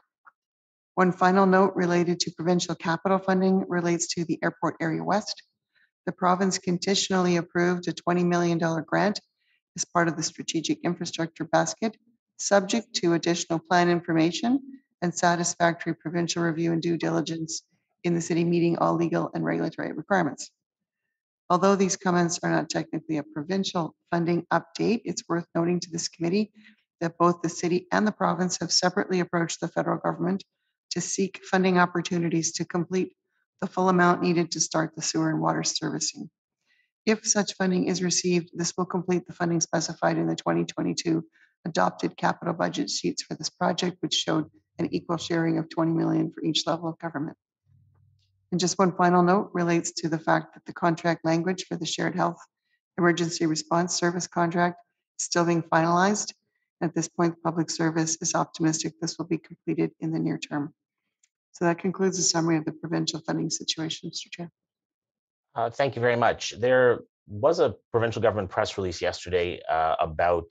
One final note related to provincial capital funding relates to the Airport Area West. The province conditionally approved a $20 million grant as part of the strategic infrastructure basket, subject to additional plan information and satisfactory provincial review and due diligence in the city meeting all legal and regulatory requirements. Although these comments are not technically a provincial funding update, it's worth noting to this committee that both the city and the province have separately approached the federal government to seek funding opportunities to complete the full amount needed to start the sewer and water servicing. If such funding is received, this will complete the funding specified in the 2022 adopted capital budget sheets for this project, which showed an equal sharing of 20 million for each level of government. And just one final note relates to the fact that the contract language for the shared health emergency response service contract is still being finalized. At this point, the public service is optimistic this will be completed in the near term. So that concludes the summary of the provincial funding situation, Mr. Chair. Thank you very much. There was a provincial government press release yesterday about,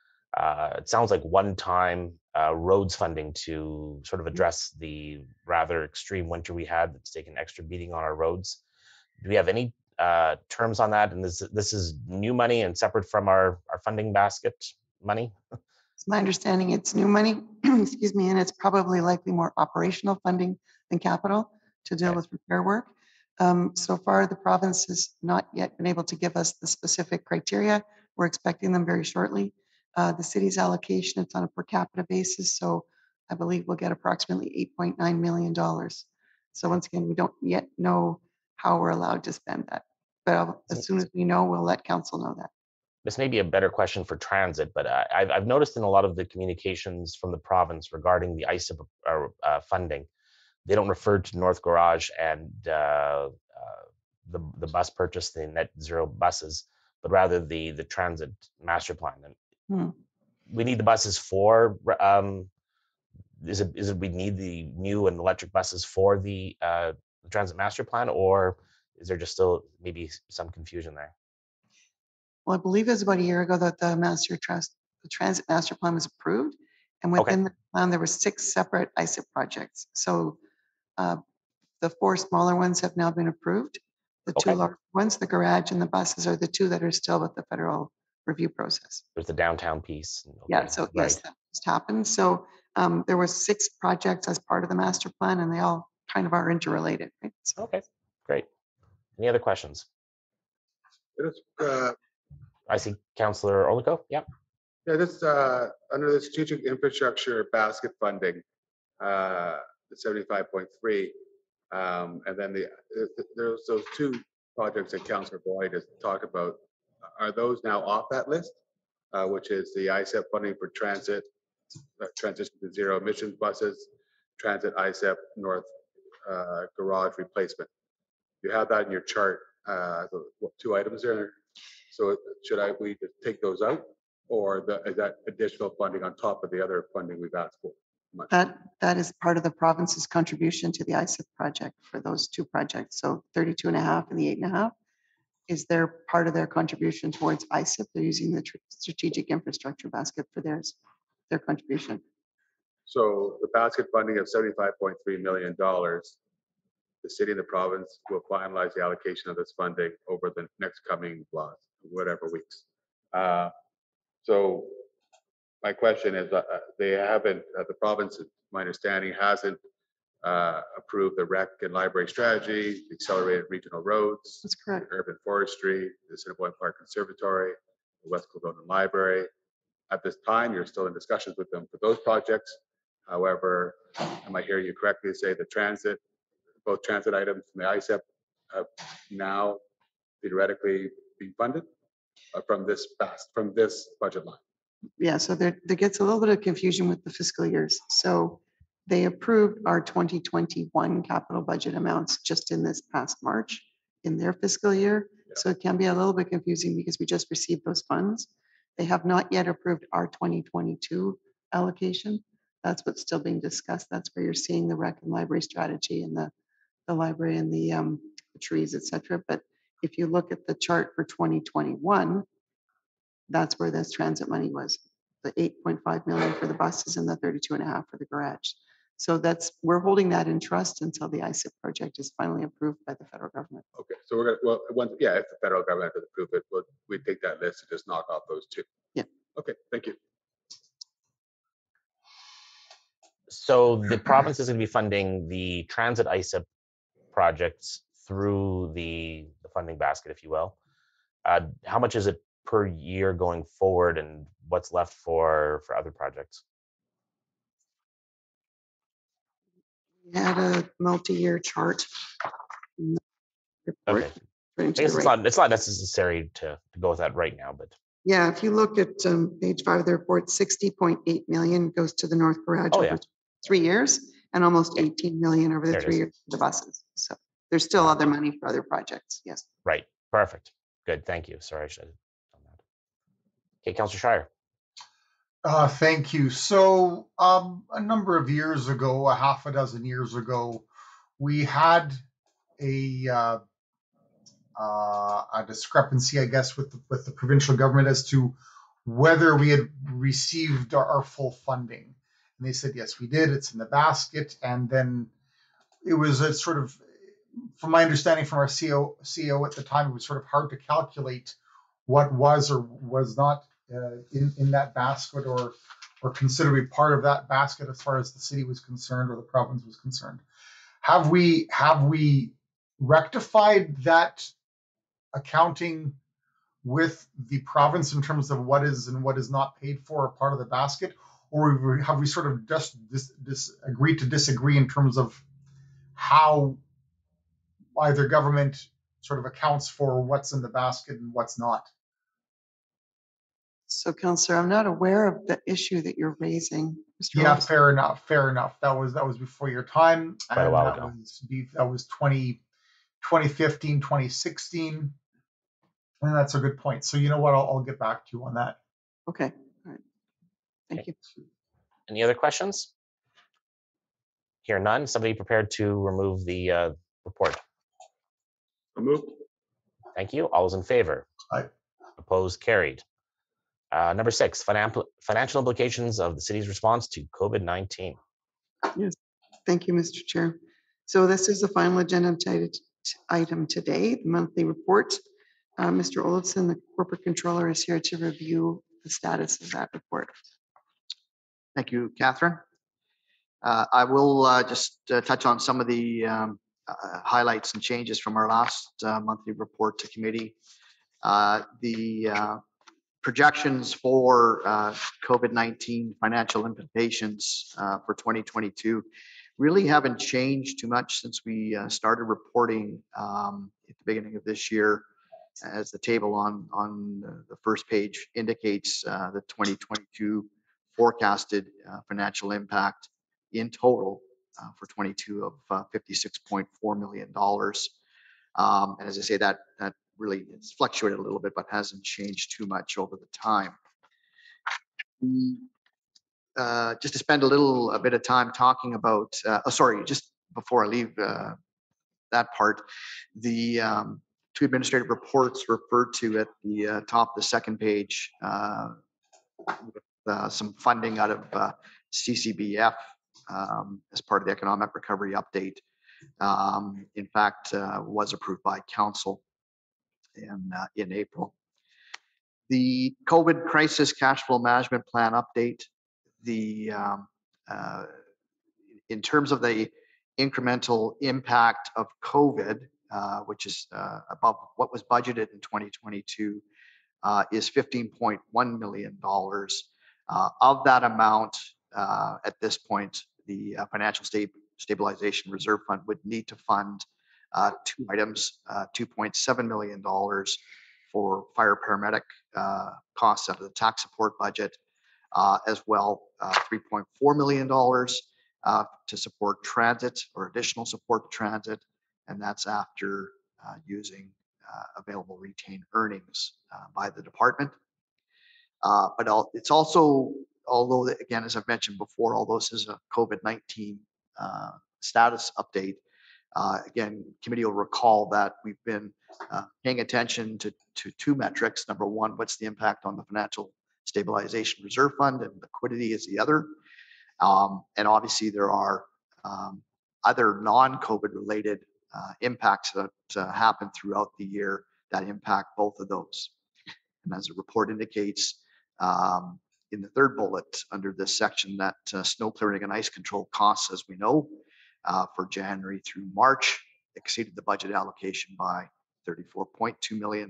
it sounds like one-time roads funding to sort of address the rather extreme winter we had that's taken an extra beating on our roads. Do we have any terms on that? And this is new money and separate from our funding basket money? It's my understanding it's new money, excuse me, and it's probably likely more operational funding than capital to deal with repair work. So far, the province has not yet been able to give us the specific criteria. We're expecting them very shortly. The city's allocation, it's on a per capita basis, so I believe we'll get approximately $8.9 million. So once again, we don't yet know how we're allowed to spend that. But as soon as we know, we'll let council know that. This may be a better question for transit, but I've noticed in a lot of the communications from the province regarding the ISIP funding, they don't refer to North Garage and the bus purchase, the net zero buses, but rather the transit master plan. And we need the buses for, is it we need the new and electric buses for the transit master plan, or is there just still maybe some confusion there? Well, I believe it was about a year ago that the transit master plan was approved, And within the plan, there were 6 separate ISIP projects. So the 4 smaller ones have now been approved. The 2 Okay. large ones, the garage and the buses, are the 2 that are still with the federal review process. There's the downtown piece. Yeah, Okay, so yes, right. that just happened. So there was 6 projects as part of the master plan, and they all kind of are interrelated, right? So Okay, great. Any other questions? I see Councillor Orlico. Yeah. Yeah, this, under the strategic infrastructure basket funding, the 75.3, and then there's those 2 projects that Councillor Boyd has talked about. Are those now off that list? Which is the ISEP funding for transit, transition to zero emissions buses, transit ISEP North garage replacement. You have that in your chart, the 2 items there. So should we just take those out, or is that additional funding on top of the other funding we've asked for? that is part of the province's contribution to the ISIP project for those 2 projects. So 32.5 and the 8.5 is their part of their contribution towards ISIP. They're using the strategic infrastructure basket for their contribution. So the basket funding of $75.3 million, the city and the province will finalize the allocation of this funding over the next coming whatever weeks. So my question is, they haven't, the province, my understanding, hasn't approved the rec and library strategy, accelerated regional roads, That's correct. urban forestry, the Assiniboine Park Conservatory, the West Kildonan Library. At this time, you're still in discussions with them for those projects. However, am I hearing you correctly say the transit, both transit items from the ISEP have now theoretically been funded from this budget line? Yeah, so there gets a little bit of confusion with the fiscal years. So they approved our 2021 capital budget amounts just in this past March in their fiscal year. Yeah. So it can be a little bit confusing because we just received those funds. They have not yet approved our 2022 allocation. That's what's still being discussed. That's where you're seeing the rec and library strategy and the library and the trees, et cetera. But if you look at the chart for 2021, that's where this transit money was, the 8.5 million for the buses and the 32.5 for the garage. So we're holding that in trust until the ISIP project is finally approved by the federal government. Okay, so we're gonna, if the federal government does approve it, we take that list and just knock off those 2. Yeah. Okay, thank you. So the province is going to be funding the transit ISIP projects through the funding basket, if you will. How much is it per year going forward, and what's left for other projects? We had a multi-year chart. in the report. Okay. Right I to guess the it's right. not necessary to go with that right now, but Yeah, if you look at page 5 of the report, 60.8 million goes to the North Garage Oh, over yeah. 3 years, and almost 18 million over the There it 3 is. years for the buses. So there's still other money for other projects. Yes. right. Perfect. Good. Thank you. Sorry, I should have done that. Okay, Councillor Shire. Thank you. So a number of years ago, a half a dozen years ago, we had a discrepancy, I guess, with the provincial government as to whether we had received our full funding. And they said, yes, we did. It's in the basket. And then it was a sort of, from my understanding from our CEO at the time, it was sort of hard to calculate what was or was not in that basket or considered to be part of that basket as far as the city was concerned or the province was concerned. Have we rectified that accounting with the province in terms of what is and what is not paid for a part of the basket, or have we sort of just agreed to disagree in terms of how either government sort of accounts for what's in the basket and what's not? So, Councillor, I'm not aware of the issue that you're raising. Mr. Yeah, Robson. fair enough. That was before your time. Quite a while ago. That was 2015, 2016. And that's a good point. So you know what? I'll get back to you on that. Okay. All right. Thank you. Any other questions? Hear none. Somebody prepared to remove the report. Moved. Thank you. All those in favor? Aye. Opposed? Carried. Number 6, financial implications of the city's response to COVID-19. Yes, thank you, Mr. Chair. So this is the final agenda item today, the monthly report. Mr. Olofsson, the corporate controller, is here to review the status of that report. Thank you, Catherine. I will just touch on some of the highlights and changes from our last monthly report to committee. The projections for COVID-19 financial implications for 2022 really haven't changed too much since we started reporting at the beginning of this year. As the table on the first page indicates, the 2022 forecasted financial impact in total for 22 of $56.4 million. And as I say, that really it's fluctuated a little bit, but hasn't changed too much over the time. Just to spend a bit of time talking about, just before I leave that part, the two administrative reports referred to at the top of the second page, with some funding out of CCBF as part of the economic recovery update. In fact, was approved by council in April. The COVID crisis cash flow management plan update, in terms of the incremental impact of COVID, which is above what was budgeted in 2022, is $15.1 million. Of that amount, at this point, the Financial Stabilization Reserve Fund would need to fund two items, $2.7 million for fire paramedic costs out of the tax support budget, as well $3.4 million to support transit or additional support to transit, and that's after using available retained earnings by the department. But it's also, although again, as I've mentioned before, although this is a COVID-19 status update, again, committee will recall that we've been paying attention to two metrics. Number one, what's the impact on the Financial Stabilization Reserve Fund, and liquidity is the other. And obviously there are other non-COVID related impacts that happen throughout the year that impact both of those. And as the report indicates, in the third bullet under this section, that snow clearing and ice control costs, as we know, for January through March exceeded the budget allocation by $34.2 million.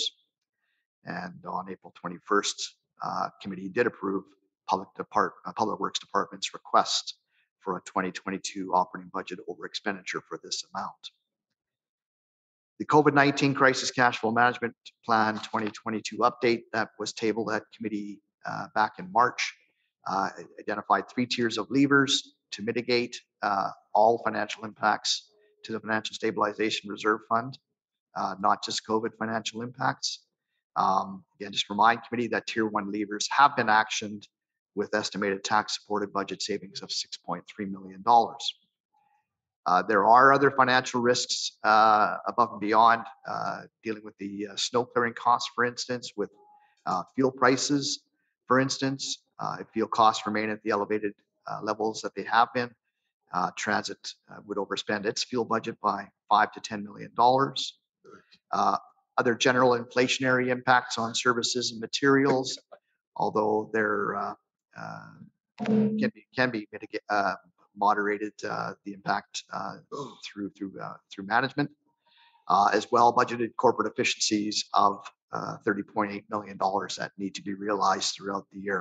And on April 21st, committee did approve Public Works Department's request for a 2022 operating budget over expenditure for this amount. The COVID-19 Crisis Cash Flow Management Plan 2022 update that was tabled at committee back in March identified 3 tiers of levers to mitigate all financial impacts to the Financial Stabilization Reserve Fund, not just COVID financial impacts. Again, just remind committee that tier 1 levers have been actioned with estimated tax supported budget savings of $6.3 million. There are other financial risks above and beyond dealing with the snow clearing costs, for instance, with fuel prices, for instance. If fuel costs remain at the elevated levels that they have been, transit would overspend its fuel budget by $5 to $10 million. Other general inflationary impacts on services and materials, although there can be moderated the impact through management, as well budgeted corporate efficiencies of $30.8 million that need to be realized throughout the year.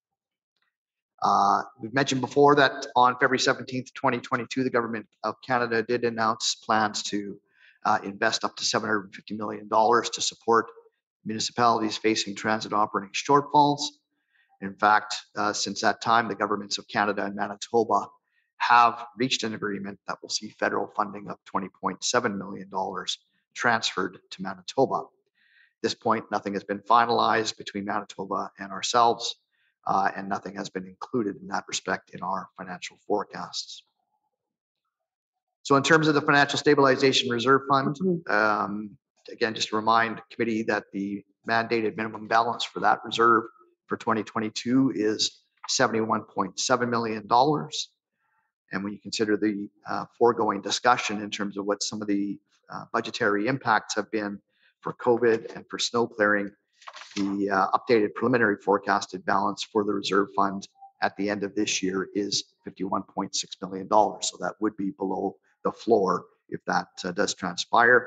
We've mentioned before that on February 17th, 2022, the Government of Canada did announce plans to invest up to $750 million to support municipalities facing transit operating shortfalls. In fact, since that time, the governments of Canada and Manitoba have reached an agreement that will see federal funding of $20.7 million transferred to Manitoba. At this point, nothing has been finalized between Manitoba and ourselves, and nothing has been included in that respect in our financial forecasts. So in terms of the Financial Stabilization Reserve Fund, again, just to remind committee that the mandated minimum balance for that reserve for 2022 is $71.7 million. And when you consider the foregoing discussion in terms of what some of the budgetary impacts have been for COVID and for snow clearing, the updated preliminary forecasted balance for the reserve fund at the end of this year is $51.6 million. So that would be below the floor if that does transpire.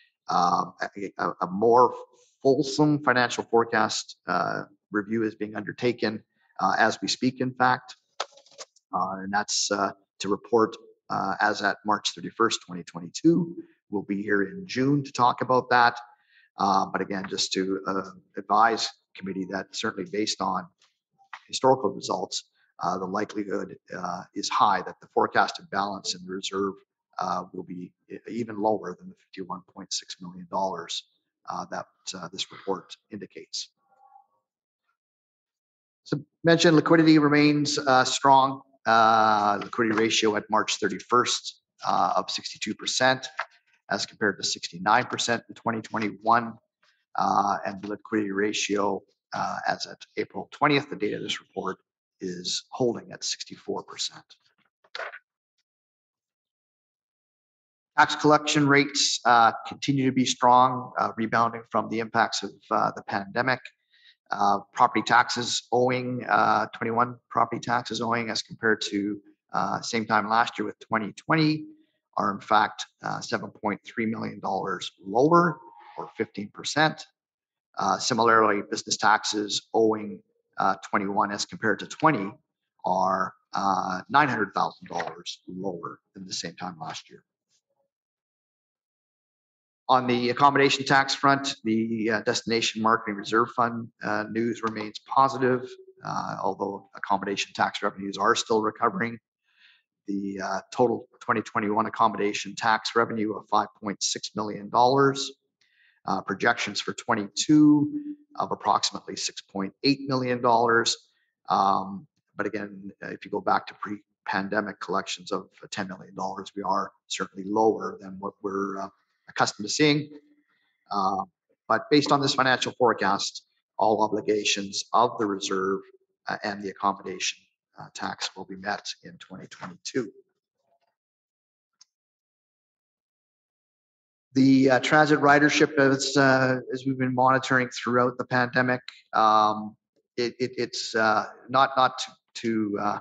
A more fulsome financial forecast review is being undertaken as we speak, in fact, and that's to report as at March 31st, 2022. We'll be here in June to talk about that. But again, just to advise committee that certainly based on historical results, the likelihood is high that the forecasted balance in the reserve will be even lower than the $51.6 million that this report indicates. So mentioned liquidity remains strong. Liquidity ratio at March 31st of 62% as compared to 69% in 2021. And the liquidity ratio as at April 20th, the date of this report, is holding at 64%. Tax collection rates continue to be strong, rebounding from the impacts of the pandemic. Property taxes owing, 21 property taxes owing as compared to same time last year with 2020 are in fact $7.3 million lower, or 15%. Similarly, business taxes owing 21 as compared to 20 are $900,000 lower than the same time last year. On the accommodation tax front, the Destination Marketing Reserve Fund news remains positive, although accommodation tax revenues are still recovering. The total 2021 accommodation tax revenue of $5.6 million. Projections for 22 of approximately $6.8 million. But again, if you go back to pre-pandemic collections of $10 million, we are certainly lower than what we're accustomed to seeing. But based on this financial forecast, all obligations of the reserve and the accommodation tax will be met in 2022. The transit ridership, as we've been monitoring throughout the pandemic, it's not to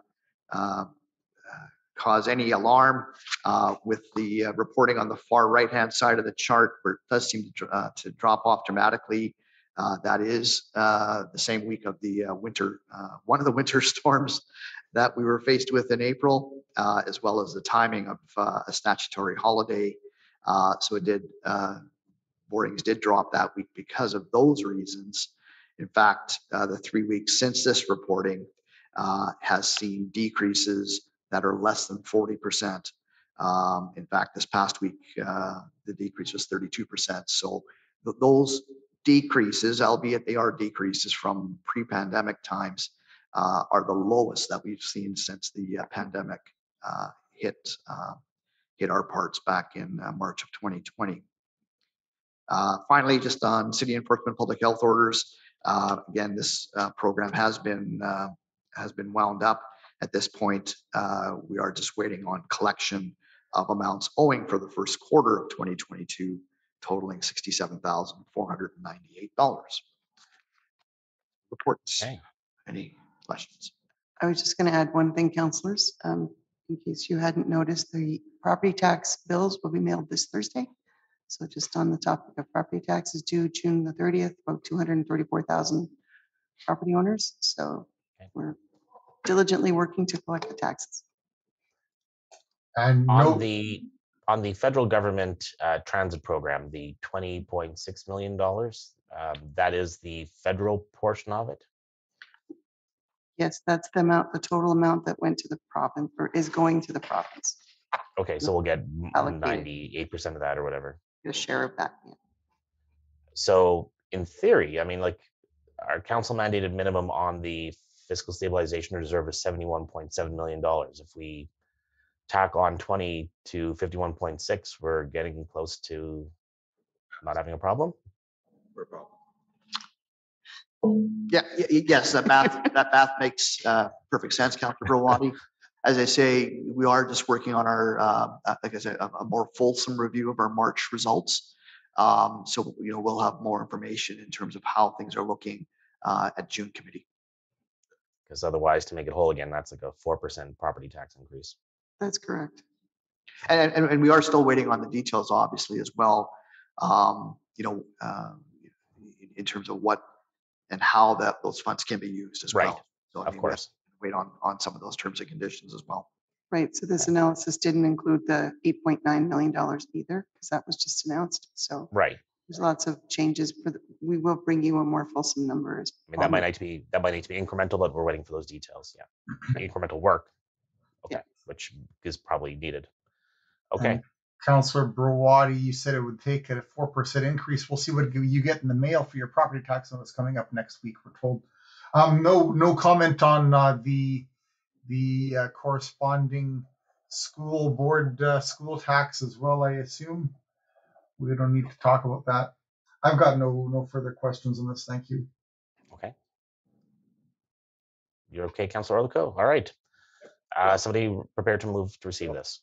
cause any alarm with the reporting on the far right-hand side of the chart, where it does seem to drop off dramatically. That is the same week of the winter, one of the winter storms that we were faced with in April, as well as the timing of a statutory holiday. So it did, boardings did drop that week because of those reasons. In fact, the 3 weeks since this reporting has seen decreases that are less than 40%. In fact, this past week, the decrease was 32%. So those decreases, albeit they are decreases from pre-pandemic times, are the lowest that we've seen since the pandemic hit our parts back in March of 2020. Finally, just on city enforcement public health orders, again, this program has been wound up. At this point, we are just waiting on collection of amounts owing for the first quarter of 2022, totaling $67,498. Reports. Okay. Any questions? I was just going to add one thing, councillors. In case you hadn't noticed, the property tax bills will be mailed this Thursday. So just on the topic of property taxes due June the 30th, about 234,000 property owners. So we're diligently working to collect the taxes. And On the federal government transit program, the $20.6 million, that is the federal portion of it? Yes, that's the amount, the total amount that went to the province or is going to the province. Okay, so we'll get Allocated. 98% of that or whatever. A share of that. Yeah. So in theory, I mean, like our council mandated minimum on the fiscal stabilization reserve is $71.7 million. If we tack on 20 to 51.6, we're getting close to not having a problem. Yes, that math makes perfect sense, Councilor Browadi. As I say, we are just working on our, like I said, a more fulsome review of our March results. So, we'll have more information in terms of how things are looking at June committee. Because otherwise, to make it whole again, that's like a 4% property tax increase. That's correct. And we are still waiting on the details, obviously, as well. In terms of what and how those funds can be used as Right. well. So Of we have course. to wait on some of those terms and conditions as well. Right. So this analysis didn't include the $8.9 million either, because that was just announced. So Right. there's lots of changes. We will bring you a more fulsome number. I mean, that might need to be incremental, but we're waiting for those details. Yeah. Incremental work. Okay. Yeah. Which is probably needed. Okay. Councillor Browadi, you said it would take a 4% increase. We'll see what you get in the mail for your property tax notice coming up next week, we're told. No comment on the corresponding school board school tax as well, I assume. We don't need to talk about that. I've got no further questions on this. Thank you. Okay. You're okay, Councillor Orlico? All right. Somebody prepared to move to receive this.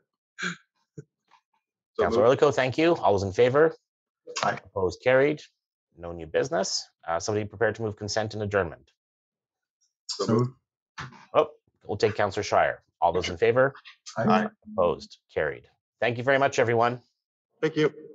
Councillor Orlico, thank you. All those in favor? Aye. Opposed, carried. No new business. Somebody prepared to move consent and adjournment. So Oh, we'll take Councillor Shire. All those in favor? Aye. Opposed, carried. Thank you very much, everyone. Thank you.